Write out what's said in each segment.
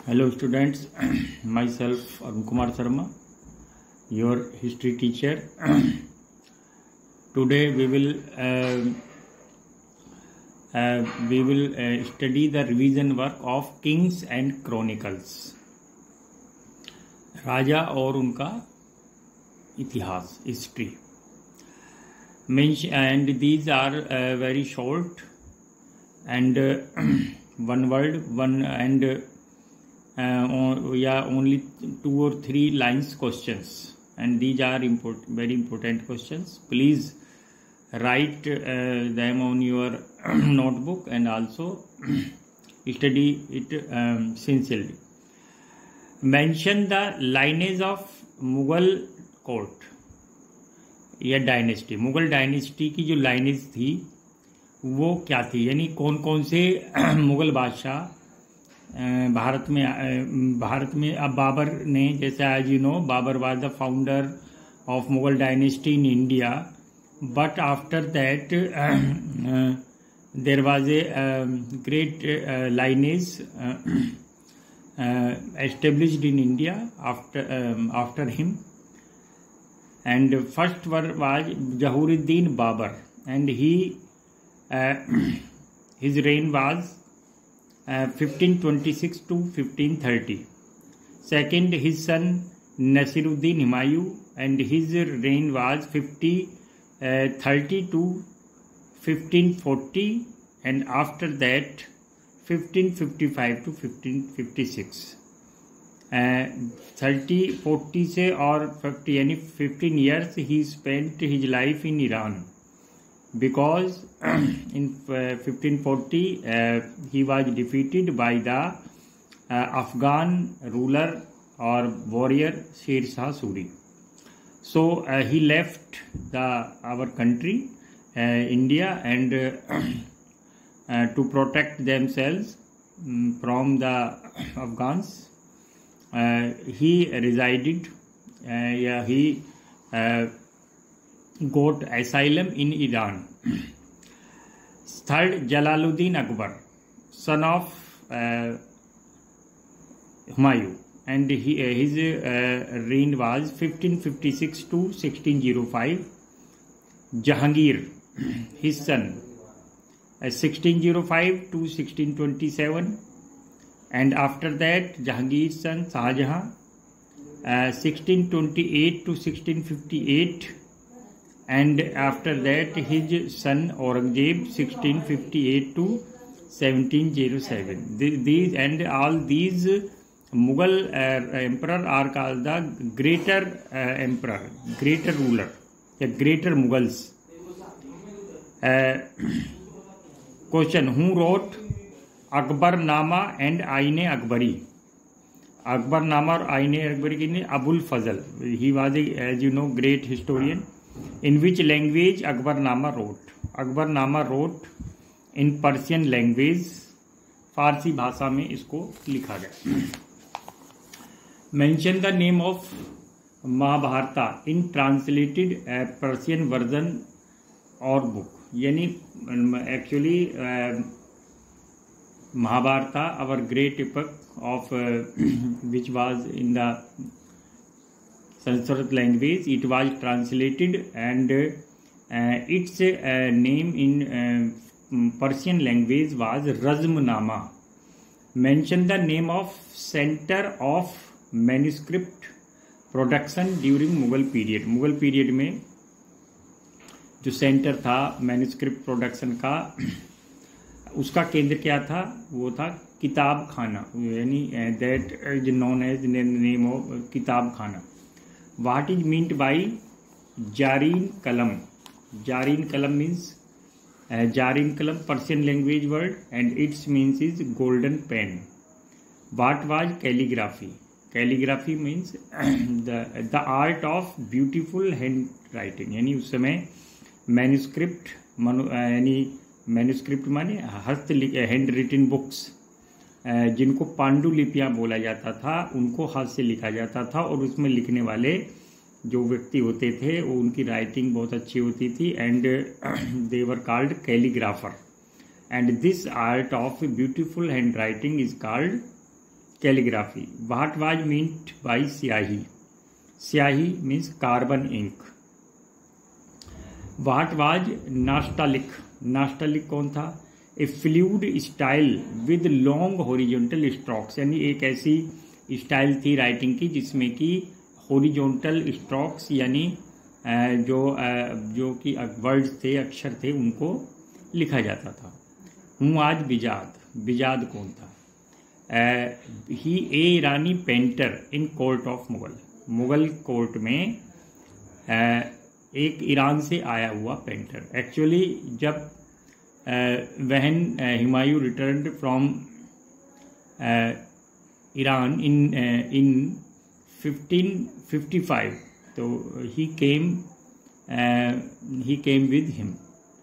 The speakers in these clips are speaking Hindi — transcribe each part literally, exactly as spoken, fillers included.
Hello students, myself Arun Kumar Sharma, your history teacher. Today we will uh, uh, we will uh, study the revision work of Kings and Chronicles. राजा और उनका इतिहास, history. And these are uh, very short and uh, one word, one and uh, Uh, yeah, only two or three lines questions, and these are important, very important questions. Please write uh, them on your notebook and also study it um, sincerely. Mention the lineage of Mughal court या डायनेस्टी. मुगल डायनेस्टी की जो लाइनेज थी वो क्या थी, यानी कौन कौन से मुगल बादशाह भारत में भारत में अब बाबर ने, जैसे आज you know Babur was the founder of Mughal dynasty in India, but after that there was a great lineage established in India after after him, and first were was Zahiruddin Babur, and he his reign was Uh, fifteen twenty-six to fifteen thirty. Second, his son Nasiruddin Humayun, and his reign was fifty thirty to fifteen forty, and after that fifteen fifty-five to fifteen fifty-six. uh, thirty forty से और fifty यानी fifteen years he spent his life in Iran, because in uh, fifteen forty uh, he was defeated by the uh, Afghan ruler or warrior Sher Shah Suri. So uh, he left the our country uh, India, and uh, uh, to protect themselves um, from the Afghans, uh, he resided uh, yeah he uh, got asylum in Iran. Third, Jalaluddin Akbar, son of uh, Humayun, and he, uh, his uh, reign was fifteen fifty-six to sixteen oh five. Jahangir, his son, uh, sixteen oh five to sixteen twenty-seven, and after that Jahangir's son Shahjahan, uh, sixteen twenty-eight to sixteen fifty-eight. And after that his son Aurangzeb, sixteen fifty-eight to seventeen oh seven. These and all these Mughal uh, emperor are called the greater uh, emperor, greater ruler, the greater Mughals. Uh, question: who wrote Akbarnama and Aine Akbari? Akbarnama और Aine Akbari की ने Abul Fazl. He was a, as you know, great historian. In which language Akbarnama wrote? Akbarnama wrote in Persian language. फारसी भाषा में इसको लिखा गया. Mention the name of Mahabharata in translated uh, Persian version or book. यानी actually uh, Mahabharata, our great epic of uh, which was in the Sanskrit language, it was translated, and uh, its uh, name in uh, Persian language was Razmnama. Mention the name of center of manuscript production during Mughal period. Mughal period में जो सेंटर था मैन्यूस्क्रिप्ट प्रोडक्शन का, उसका केंद्र क्या था? वो था किताब खाना, यानी that is known as name of किताब खाना. What is meant by Jareen Kalam? Jareen Kalam means uh, Jareen Kalam, Persian language word, and its means is golden pen. What was calligraphy? Calligraphy means the the art of beautiful handwriting. यानी उस समय manuscript मनु यानी manuscript माने हस्त हैंड रिटन बुक्स, जिनको पांडुलिपियां बोला जाता था, उनको हाथ से लिखा जाता था, और उसमें लिखने वाले जो व्यक्ति होते थे वो उनकी राइटिंग बहुत अच्छी होती थी, and they were called calligrapher. And this art of beautiful handwriting is called calligraphy. What was meant by स्याही, स्याही means carbon ink. What was नास्टालिक, नास्टालिक कौन था? A fluid style with long horizontal strokes, यानी एक ऐसी स्टाइल थी राइटिंग की जिसमें कि हॉरिजॉन्टल स्ट्रोक्स यानी जो जो कि वर्ड्स थे, अक्षर थे, उनको लिखा जाता था। हूँ आज बिजाद, बिजाद कौन था? ही ए ईरानी painter in court of Mughal, Mughal court में uh, एक ईरान से आया हुआ पेंटर। एक्चुअली जब when Humayun returned from Iran in in fifteen fifty five, तो he came he came with him.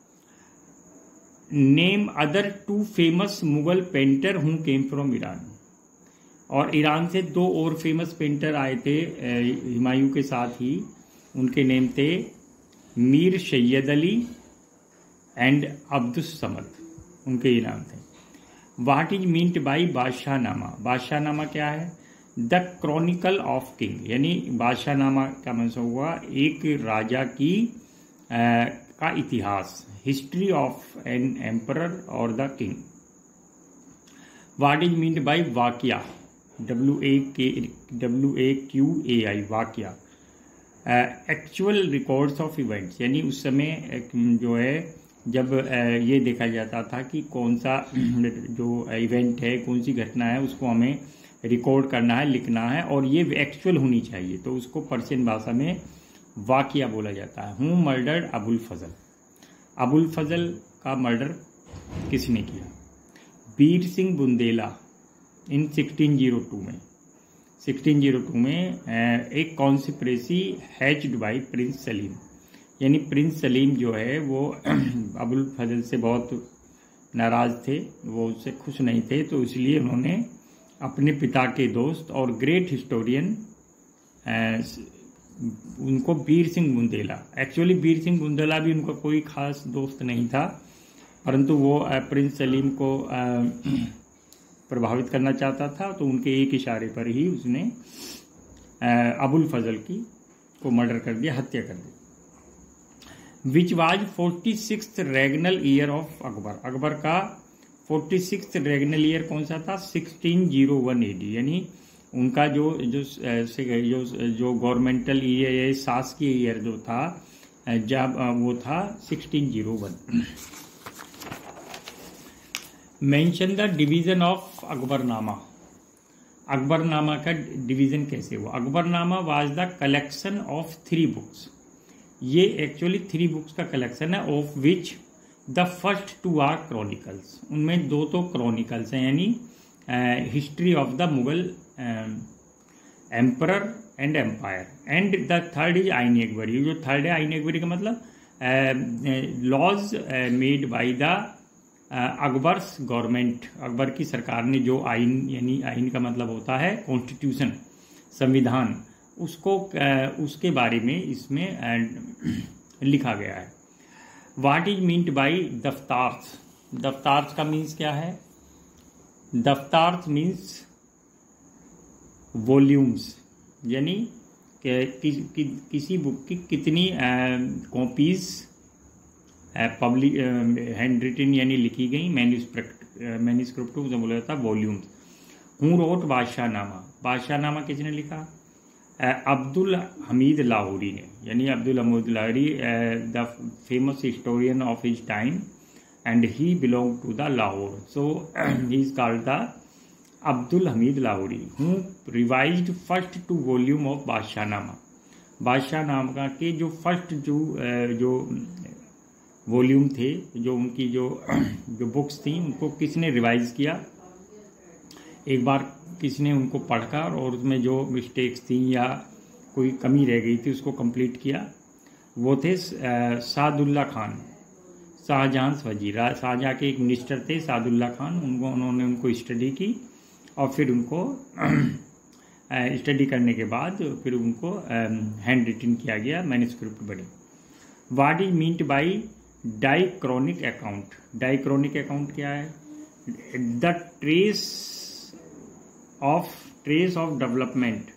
Name other two famous Mughal painter who came from Iran, और ईरान से दो और फेमस पेंटर आए थे हुमायूं के साथ ही, उनके नेम थे मीर सैयद अली एंड अब्दुस समद, उनके ये नाम थे। What is meant by Badshahnama, Badshahnama क्या है? द क्रॉनिकल ऑफ किंग, यानी बादशाहनामा का मतलब हुआ एक राजा की आ, का इतिहास, हिस्ट्री ऑफ एन एम्परर और the king. What is meant by वाकिया, W A K W A Q A I, वाकिया। एक्चुअल रिकॉर्ड्स ऑफ इवेंट्स, यानी उस समय जो है जब ये देखा जाता था कि कौन सा जो इवेंट है, कौन सी घटना है, उसको हमें रिकॉर्ड करना है, लिखना है, और ये एक्चुअल होनी चाहिए, तो उसको पर्शियन भाषा में वाकिया बोला जाता है। हूँ मर्डर्ड अबुल फजल, अबुल फजल का मर्डर किसने किया? Bir Singh Bundela in sixteen zero two में, सिक्सटीन जीरो टू में एक conspiracy hatched by prince Salim, यानी प्रिंस सलीम जो है वो अबुल फजल से बहुत नाराज थे, वो उससे खुश नहीं थे, तो इसलिए उन्होंने अपने पिता के दोस्त और ग्रेट हिस्टोरियन उनको बीर सिंह बुंदेला, एक्चुअली बीर सिंह बुंदेला भी उनका कोई खास दोस्त नहीं था, परंतु वो प्रिंस सलीम को प्रभावित करना चाहता था, तो उनके एक इशारे पर ही उसने अबुल फजल की को मर्डर कर दिया, हत्या कर दी। Which was forty six regnal year of Akbar, Akbar का फोर्टी सिक्स रेगनल ईयर कौन सा था? Sixteen zero one A D, यानी उनका जो जो जो जो गवर्नमेंटल ईयर, शासकीय ईयर जो था, जब वो था sixteen zero one. Mention the division of Akbarnama, Akbarnama का डिवीजन कैसे हुआ? Akbarnama was the collection of three books, ये एक्चुअली थ्री बुक्स का कलेक्शन है, of which the first two are chronicles, उनमें दो तो क्रॉनिकल्स हैं, यानी history of the Mughal emperor and empire, and the third is Ain Akbari, जो थर्ड है आइन अकबरी का मतलब laws made by the Akbar's government, Akbar की सरकार ने जो आइन, यानी आइन का मतलब होता है कॉन्स्टिट्यूशन, संविधान, उसको उसके बारे में इसमें लिखा गया है। What is meant by daftars, daftars का मीन्स क्या है? दफ्तार्स मीन्स वॉल्यूम्स, यानी कि, कि, कि, किसी बुक की कितनी कॉपीज पब्लिक हैंड रिटन यानी लिखी गई, मैन्यूस्क्रिप्ट मैन्यूस्क्रिप्ट को बोला जाता है वॉल्यूम्स। हूँ रोट बादशाहनामा, बादशाहनामा किसने लिखा? अब्दुल हमीद लाहौरी ने, यानी Abdul Hamid Lahori, the famous historian of his time, and he belong to the Lahore, so he is called the Abdul Hamid Lahori. Who revised first two volume of Badshahnama, Badshahnama के जो फर्स्ट जो जो वॉल्यूम थे, जो उनकी जो जो बुक्स थी, उनको किसने रिवाइज किया? एक बार किसने उनको पढ़कर और उसमें जो मिस्टेक्स थी या कोई कमी रह गई थी उसको कंप्लीट किया, वो थे सादुल्ला खान, शाहजहां वजीर, शाहजहां के एक मिनिस्टर थे सादुल्ला खान, उनको उन्होंने उनको स्टडी की और फिर उनको स्टडी करने के बाद फिर उनको हैंड रिटन किया गया, मैन्यूस्क्रिप्ट बनी। What is meant by diachronic account, diachronic account क्या है? The trace of trace of development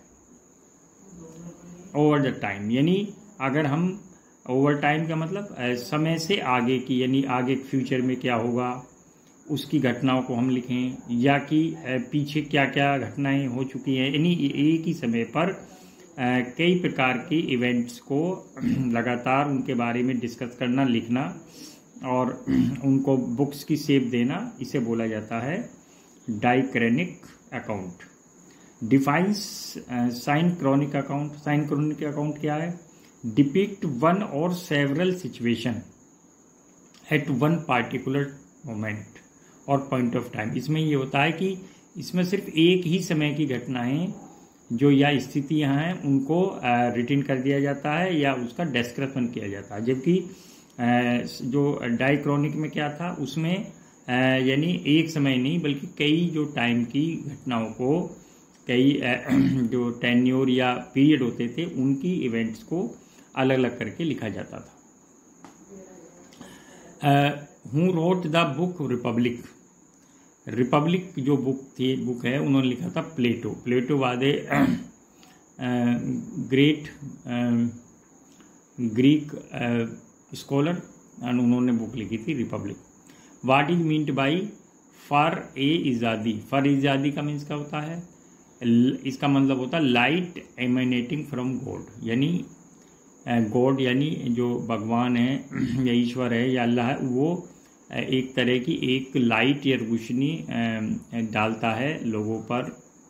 over the time, यानी अगर हम ओवर टाइम का मतलब समय से आगे की, यानी आगे फ्यूचर में क्या होगा उसकी घटनाओं को हम लिखें, या कि पीछे क्या क्या घटनाएं हो चुकी हैं, यानी एक ही समय पर कई प्रकार की इवेंट्स को लगातार उनके बारे में डिस्कस करना, लिखना और उनको बुक्स की शेप देना, इसे बोला जाता है diachronic account. Defines synchronic account. Synchronic account क्या है? Depict one or several situation at one particular moment or point of time. इसमें ये होता है कि इसमें सिर्फ एक ही समय की घटनाएं जो या स्थितियां हैं उनको रिटन कर दिया जाता है या उसका डिस्क्रिप्शन किया जाता है, जबकि जो डाइक्रॉनिक में क्या था, उसमें यानी एक समय नहीं बल्कि कई जो टाइम की घटनाओं को, कई जो टेन्योर या पीरियड होते थे उनकी इवेंट्स को अलग अलग करके लिखा जाता था। Who wrote the book Republic. Republic जो बुक थी बुक है उन्होंने लिखा था Plato. Plato was a great Greek scholar and उन्होंने बुक लिखी थी Republic. What is meant by farr i izadi. Farr izadi का मीन्स क्या होता है? इसका मतलब होता है लाइट एमिनेटिंग फ्रॉम गॉड, यानी गॉड यानी जो भगवान है या ईश्वर है या अल्लाह है, वो एक तरह की एक लाइट या रोशनी डालता है लोगों पर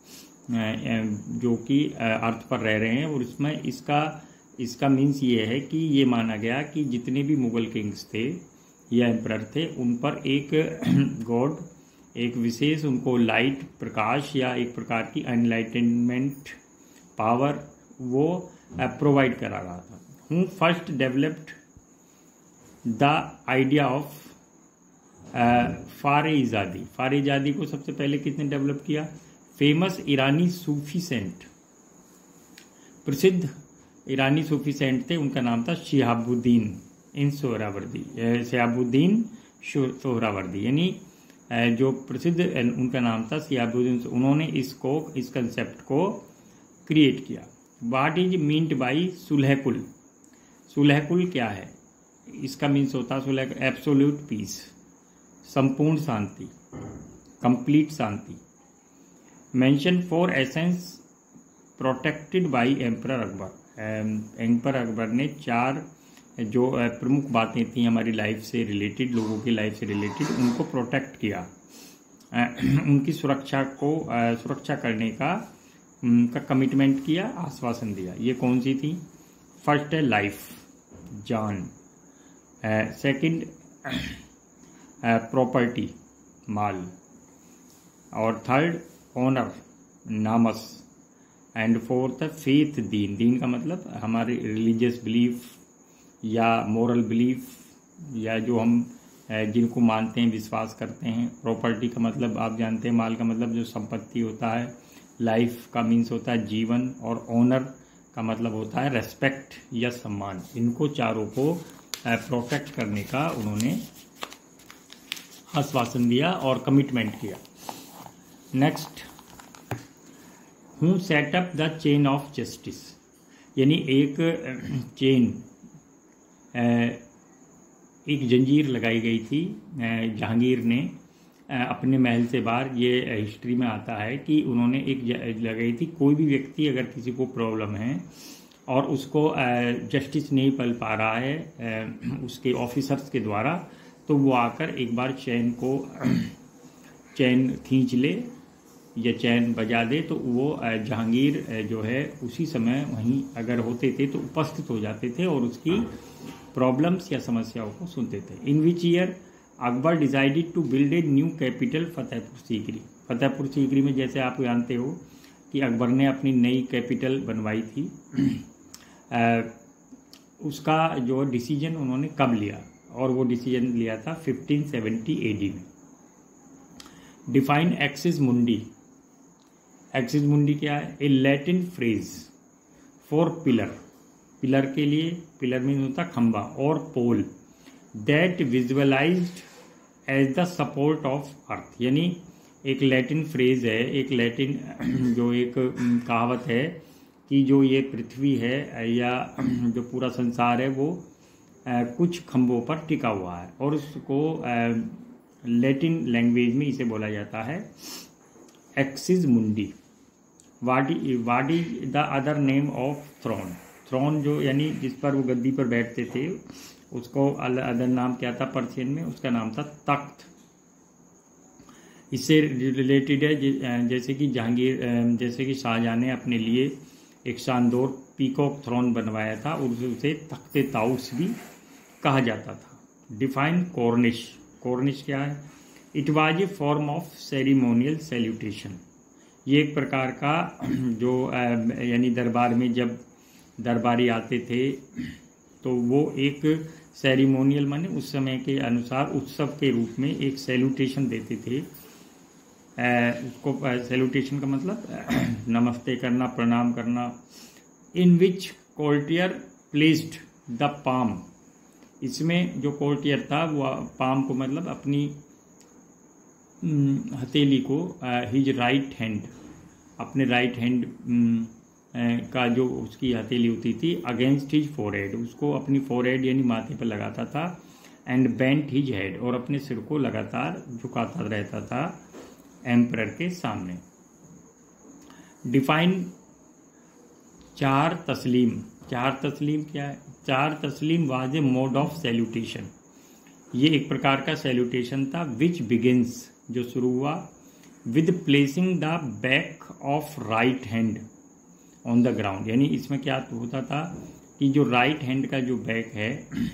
जो कि अर्थ पर रह रहे हैं। और इसमें इसका इसका मीन्स ये है कि ये माना गया कि जितने भी मुगल किंग्स थे या एम्परर थे उन पर एक गॉड, एक विशेष उनको लाइट, प्रकाश या एक प्रकार की एनलाइटनमेंट पावर वो प्रोवाइड करा रहा था। Who first developed the idea of farr i izadi. Farr i izadi को सबसे पहले किसने डेवलप किया? फेमस ईरानी सूफी सेंट, प्रसिद्ध ईरानी सूफी सेंट थे, उनका नाम था शिहाबुद्दीन इन सोहरावर्दी। शिहाबुद्दीन सोहरावर्दी यानी जो प्रसिद्ध उनका नाम था शिहाबुद्दीन। उन्होंने इसको इस कंसेप्ट को क्रिएट किया। What is meant by sulhkul. Sulhkul क्या है? इसका मीन्स होता है सुलह एब्सोल्यूट पीस, संपूर्ण शांति, कंप्लीट शांति। Mention four essence protected by emperor Akbar. Emperor Akbar ने चार जो प्रमुख बातें थी हमारी लाइफ से रिलेटेड, लोगों की लाइफ से रिलेटेड, उनको प्रोटेक्ट किया, उनकी सुरक्षा को सुरक्षा करने का का कमिटमेंट किया, आश्वासन दिया। ये कौन सी थी? फर्स्ट है लाइफ, जान। सेकंड प्रॉपर्टी, माल। और थर्ड ऑनर, नामस। एंड फोर्थ है फेथ, दीन। दीन का मतलब हमारे रिलीजियस बिलीफ या मोरल बिलीफ या जो हम जिनको मानते हैं, विश्वास करते हैं। प्रॉपर्टी का मतलब आप जानते हैं, माल का मतलब जो संपत्ति होता है। लाइफ का मीन्स होता है जीवन, और ऑनर का मतलब होता है रेस्पेक्ट या सम्मान। इनको चारों को प्रोटेक्ट करने का उन्होंने आश्वासन दिया और कमिटमेंट किया। Next, who set up the chain of justice, यानी एक चेन, एक जंजीर लगाई गई थी जहांगीर ने अपने महल से बाहर। ये हिस्ट्री में आता है कि उन्होंने एक लगाई थी, कोई भी व्यक्ति अगर किसी को प्रॉब्लम है और उसको जस्टिस नहीं मिल पा रहा है उसके ऑफिसर्स के द्वारा, तो वो आकर एक बार चैन को चैन खींच ले या चैन बजा दे, तो वो जहांगीर जो है उसी समय वहीं अगर होते थे तो उपस्थित हो जाते थे और उसकी प्रॉब्लम्स या समस्याओं को सुनते थे। In which year Akbar decided to build a new capital Fatehpur Sikri. Fatehpur Sikri में जैसे आप जानते हो कि अकबर ने अपनी नई कैपिटल बनवाई थी। आ, उसका जो डिसीजन उन्होंने कब लिया, और वो डिसीजन लिया था फिफ्टीन सेवेंटी एडी में। Define axis mundi. Axis mundi क्या है? A Latin phrase for pillar. Pillar के लिए, पिलर मीन होता खंबा, or pole that visualized as the support of earth, यानी एक लैटिन फ्रेज है, एक लैटिन जो एक कहावत है कि जो ये पृथ्वी है या जो पूरा संसार है वो कुछ खंभों पर टिका हुआ है, और उसको लैटिन लैंग्वेज में इसे बोला जाता है axis mundi. What what is the other name of throne? Throne जो यानी जिस पर वो गद्दी पर बैठते थे उसको अदर नाम क्या था पर्शियन में? उसका नाम था तख्त। इससे रिलेटेड है जैसे कि जहांगीर जैसे कि शाहजहां ने अपने लिए एक शानदार पीकॉक थ्रोन बनवाया था और उसे तख्ते ताउस भी कहा जाता था। Define Cornish. कॉर्निश क्या है? It was a form of ceremonial salutation. ये एक प्रकार का जो यानी दरबार में जब दरबारी आते थे तो वो एक सेरिमोनियल माने उस समय के अनुसार उत्सव के रूप में एक सैल्यूटेशन देते थे। उसको सैल्यूटेशन का मतलब नमस्ते करना, प्रणाम करना। In which courtier placed the palm. इसमें जो कोर्टियर था वो पाम को मतलब अपनी हथेली को हिज राइट हैंड, अपने राइट हैंड का जो उसकी हथेली होती थी अगेंस्ट हिज फोरहेड, उसको अपनी फोरहेड यानी माथे पर लगाता था। एंड बेंट हिज हेड, और अपने सिर को लगातार झुकाता रहता था एम्परर के सामने। डिफाइन चार तस्लीम। चार तस्लीम क्या है? Chahar taslim was a mode of salutation. ये एक प्रकार का सैल्यूटेशन था विच बिगिंस, जो शुरू हुआ with placing the back of right hand on the ground. यानी इसमें क्या होता था कि जो राइट हैंड का जो बैक है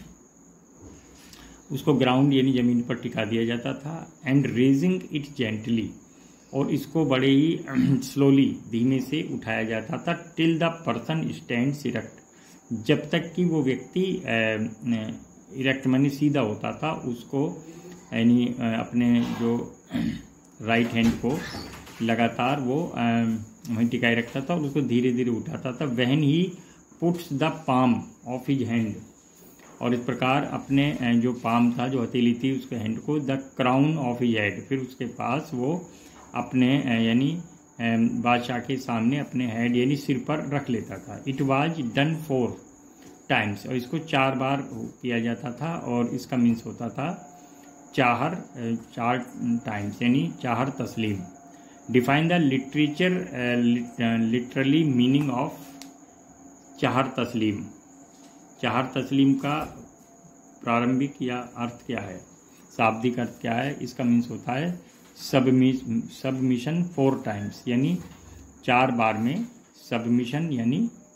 उसको ग्राउंड यानी जमीन पर टिका दिया जाता था। एंड रेजिंग इट जेंटली, और इसको बड़े ही स्लोली धीमे से उठाया जाता था। Till the person stands erect, जब तक कि वो व्यक्ति इरेक्ट माने सीधा होता था, उसको यानी अपने जो राइट हैंड को लगातार वो वहीं टिकाए रखता था और उसको धीरे धीरे उठाता था। When he puts the palm of his hand, और इस प्रकार अपने जो पाम था, जो हथेली थी, उसके हैंड को the crown of his head, फिर उसके पास वो अपने यानी बादशाह के सामने अपने हेड यानी सिर पर रख लेता था। It was done four times, और इसको चार बार किया जाता था, और इसका मीन्स होता था चाहर, चार टाइम्स यानी chahar taslim. Define the literature literally meaning of chahar taslim. Chahar तस्लीम का प्रारंभिक या अर्थ क्या है, शाब्दिक अर्थ क्या है? इसका मीन्स होता है सबमिशन फोर टाइम्स, यानी चार बार में सबमिशन यानी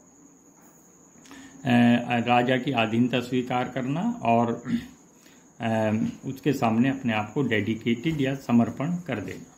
राजा की अधीनता स्वीकार करना और उसके सामने अपने आप को डेडिकेटेड या समर्पण कर देना।